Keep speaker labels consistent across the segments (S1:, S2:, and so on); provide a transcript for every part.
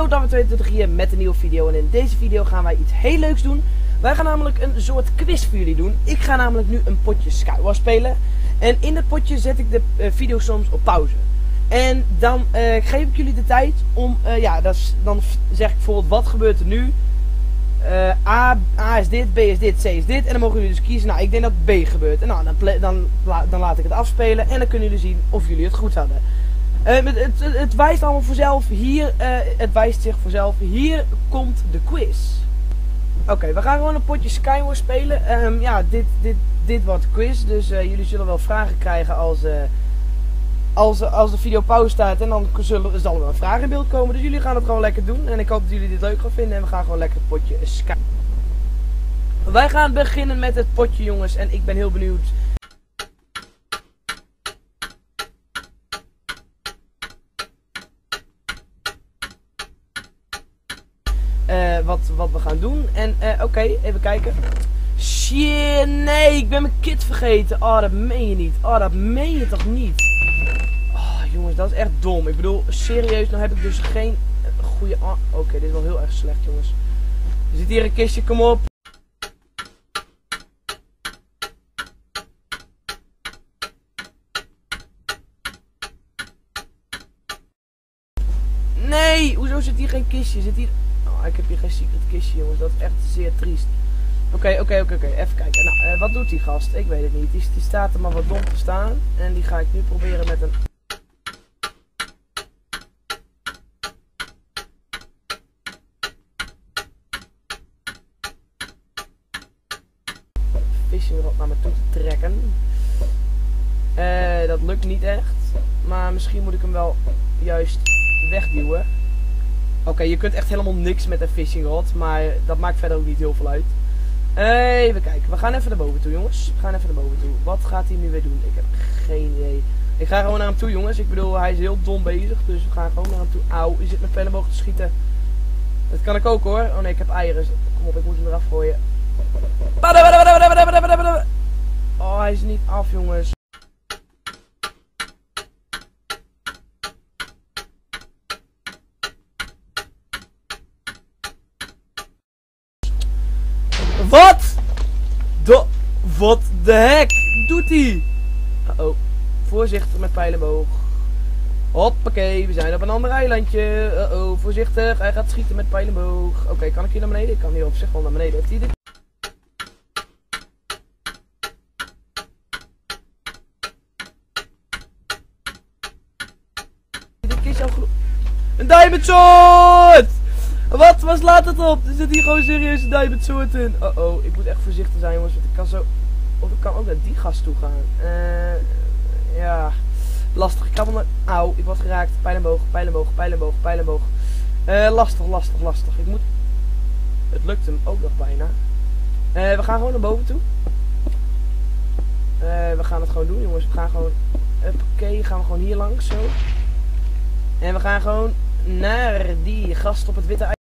S1: Hallo Darwin22 hier met een nieuwe video en in deze video gaan wij iets heel leuks doen. Wij gaan namelijk een soort quiz voor jullie doen. Ik ga namelijk nu een potje Skywars spelen. En in het potje zet ik de video soms op pauze. En dan geef ik jullie de tijd om, dan zeg ik bijvoorbeeld wat gebeurt er nu. A is dit, B is dit, C is dit. En dan mogen jullie dus kiezen, nou ik denk dat B gebeurt. En nou, dan laat ik het afspelen en dan kunnen jullie zien of jullie het goed hadden. Het wijst allemaal vanzelf. Het wijst zich vanzelf. Hier komt de quiz. Oké, we gaan gewoon een potje Skywars spelen. Dit wordt de quiz. Dus jullie zullen wel vragen krijgen als de video pauze staat. En dan zal er wel een vraag in beeld komen. Dus jullie gaan het gewoon lekker doen. En ik hoop dat jullie dit leuk gaan vinden. En we gaan gewoon lekker het potje Skywars. Wij gaan beginnen met het potje, jongens. En ik ben heel benieuwd. Wat we gaan doen. En oké, even kijken. Shit, nee, ik ben mijn kit vergeten. Oh, dat meen je niet. Oh, dat meen je toch niet. Oh, jongens, dat is echt dom. Ik bedoel, serieus, nou heb ik dus geen goede... Oké, dit is wel heel erg slecht, jongens. Er zit hier een kistje, kom op. Nee, hoezo zit hier geen kistje? Zit hier... Ik heb hier geen secret kistje, jongens. Dat is echt zeer triest. Oké. Even kijken. Nou, wat doet die gast? Ik weet het niet. Die staat er maar wat dom te staan. En die ga ik nu proberen met een... fishing rod naar me toe te trekken. Dat lukt niet echt. Maar misschien moet ik hem wel juist wegduwen. Oké, je kunt echt helemaal niks met een fishing rod, maar dat maakt verder ook niet heel veel uit. Even kijken, we gaan even naar boven toe, jongens. We gaan even naar boven toe. Wat gaat hij nu weer doen? Ik heb geen idee. Ik ga gewoon naar hem toe, jongens. Ik bedoel, hij is heel dom bezig, dus we gaan gewoon naar hem toe. Auw, je zit met pijlenboog te schieten. Dat kan ik ook hoor. Oh nee, ik heb eieren. Kom op, ik moet hem eraf gooien. Oh, hij is niet af, jongens. Wat de hek doet hij? Uh-oh. Voorzichtig met pijlenboog. Hoppakee, we zijn op een ander eilandje. Uh-oh, voorzichtig. Hij gaat schieten met pijlenboog. Oké, kan ik hier naar beneden? Ik kan hier op zich wel naar beneden. Heeft hij dit? Dit kistje al goed. Een diamond sword! Wat slaat het op? Er zit hier gewoon serieus een diamond sword in. Uh-oh, ik moet echt voorzichtig zijn, jongens, want ik kan zo... Of ik kan ook naar die gast toe gaan. Ja, lastig. Ik ga wel naar... Auw, ik word geraakt. Pijlenboog. Lastig. Ik moet... Het lukt hem ook nog bijna. We gaan gewoon naar boven toe. We gaan het gewoon doen, jongens. We gaan gewoon... Oké, gaan we gewoon hier langs, zo. En we gaan gewoon naar die gast op het witte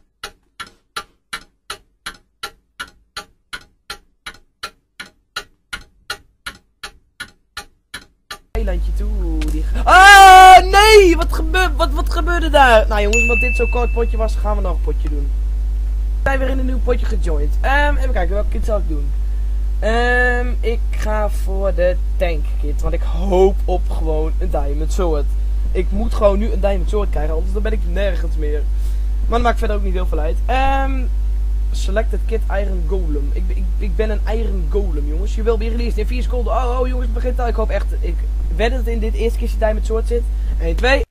S1: eilandje toe. Ah, nee! Wat gebeurde daar? Nou jongens, omdat dit zo'n kort potje was, gaan we nog een potje doen. We zijn weer in een nieuw potje gejoind. Even kijken, welke kit zal ik doen? Ik ga voor de tank kit, want ik hoop op gewoon een diamond sword. Ik moet gewoon nu een diamond sword krijgen, anders dan ben ik nergens meer. Maar dat maakt verder ook niet heel veel uit. Selected kit Iron Golem. Ik ben een Iron Golem, jongens. Je wil weer released in 4 seconden. Oh jongens, het begint al. Ik hoop echt... Ik weet dat het in dit eerste kistje diamond sword zit. 1, 2.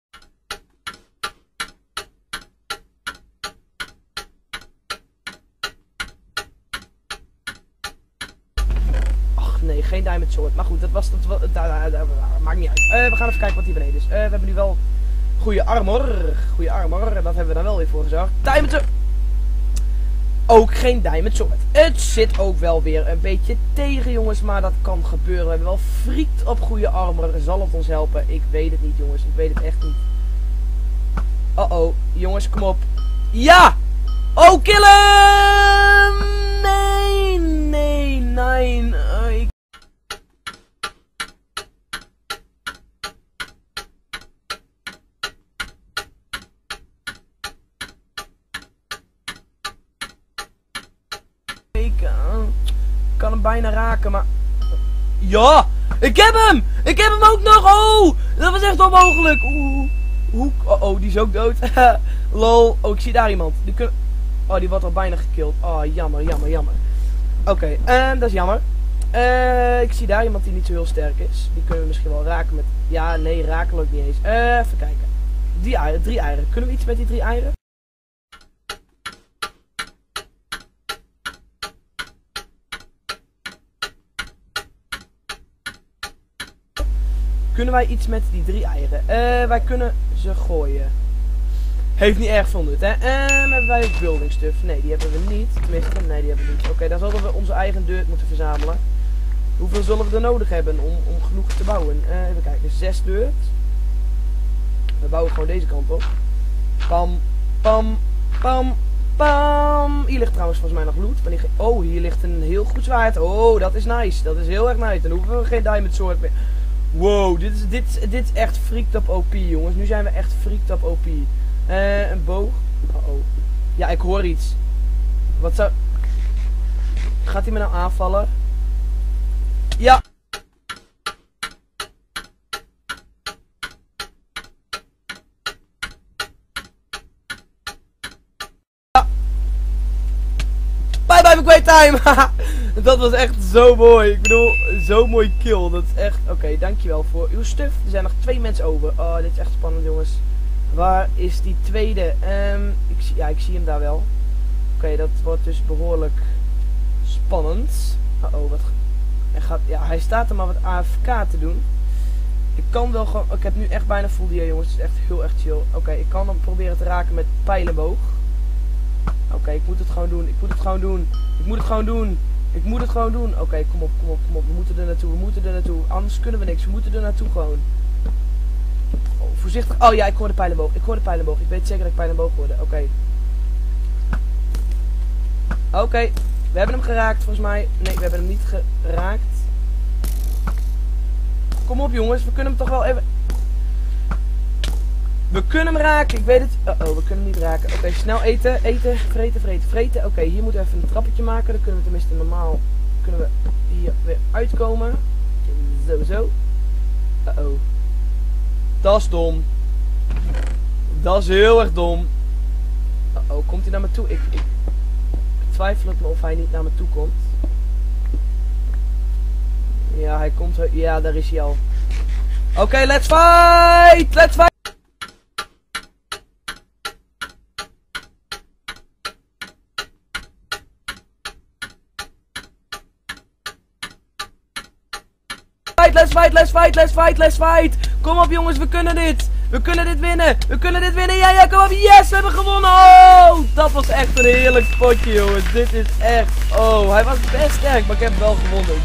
S1: Ach nee, geen diamond sword. Maar goed, dat maakt niet uit. We gaan even kijken wat hier beneden is. We hebben nu wel goede armor. Dat hebben we dan wel weer voor gezorgd. Diamond sword. Ook geen diamond sword. Het zit ook wel weer een beetje tegen, jongens, maar dat kan gebeuren. We hebben wel friekt op goede armor. Zal het ons helpen? Ik weet het niet, jongens. Ik weet het echt niet. Oh, jongens, kom op. Ja! Oh, kill hem! Nee. kan hem bijna raken, maar... Ja! Ik heb hem! Ik heb hem ook nog! Oh! Dat was echt onmogelijk! Hoe? Oh, die is ook dood. Lol. Oh, ik zie daar iemand. Oh, die wordt al bijna gekillt. Oh, jammer. Oké, dat is jammer. Ik zie daar iemand die niet zo heel sterk is. Die kunnen we misschien wel raken met... Ja, nee, raken ook niet eens. Even kijken. Die eieren, 3 eieren. Kunnen we iets met die 3 eieren? Kunnen wij iets met die 3 eieren? Wij kunnen ze gooien. Heeft niet erg veel nut, hè? Hebben wij ook building stuff? Nee, die hebben we niet. Tenminste, nee, die hebben we niet. Oké, dan zullen we onze eigen dirt moeten verzamelen. Hoeveel zullen we er nodig hebben om genoeg te bouwen? Even kijken, 6 dirt. We bouwen gewoon deze kant op. Pam, pam, pam, pam. Hier ligt trouwens volgens mij nog loot. Oh, hier ligt een heel goed zwaard. Oh, dat is nice. Dat is heel erg nice. Dan hoeven we geen diamond sword meer. Wow, dit is echt freaked up OP, jongens. Nu zijn we echt freaked up OP. Een boog. Oh. Ja, ik hoor iets. Wat zou... Gaat hij me nou aanvallen? Ja. Bye bye, great time. Dat was echt zo mooi. Ik bedoel, zo mooi kill. Dat is echt... Oké, dankjewel voor uw stuff. Er zijn nog 2 mensen over. Oh, dit is echt spannend, jongens. Waar is die tweede? Ik zie hem daar wel. Oké, dat wordt dus behoorlijk spannend. Oh, wat... hij staat er maar wat AFK te doen. Ik kan wel gewoon... Ik heb nu echt bijna full dia, jongens. Het is echt heel erg chill. Oké, ik kan hem proberen te raken met pijlenboog. Oké, ik moet het gewoon doen. Ik moet het gewoon doen. Oké, kom op. We moeten er naartoe. Anders kunnen we niks. We moeten er naartoe gewoon. Oh, voorzichtig. Oh ja, ik hoor de pijlenboog. Ik weet zeker dat ik pijlenboog hoorde. Oké. We hebben hem geraakt volgens mij. Nee, we hebben hem niet geraakt. Kom op, jongens. We kunnen hem toch wel even... We kunnen hem raken. Ik weet het. We kunnen hem niet raken. Oké, snel eten. Vreten. Oké, hier moeten we even een trappetje maken. Dan kunnen we tenminste normaal... Kunnen we hier weer uitkomen. Zo. Dat is dom. Dat is heel erg dom. Komt hij naar me toe? Ik twijfel het me of hij niet naar me toe komt. Ja, hij komt... Ja, daar is hij al. Oké, let's fight! Let's fight! Let's fight! Kom op, jongens, we kunnen dit! We kunnen dit winnen! Ja, kom op! Yes, we hebben gewonnen! Oh, dat was echt een heerlijk potje, jongens. Dit is echt... Oh, hij was best sterk, maar ik heb wel gewonnen.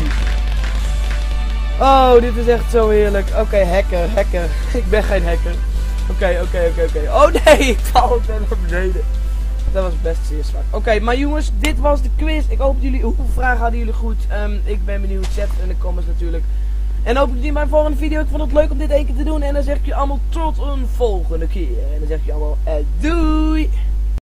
S1: Oh, dit is echt zo heerlijk. Oké, hacker. Ik ben geen hacker. Oké. Oh nee, ik val ook naar beneden. Dat was best zeer zwak. Oké, maar jongens, dit was de quiz. Ik hoop dat jullie... Hoeveel vragen hadden jullie goed? Ik ben benieuwd. Zet in de comments natuurlijk. En hoop jullie mijn volgende video. Ik vond het leuk om dit één keer te doen. En dan zeg ik je allemaal tot een volgende keer. En dan zeg ik je allemaal doei!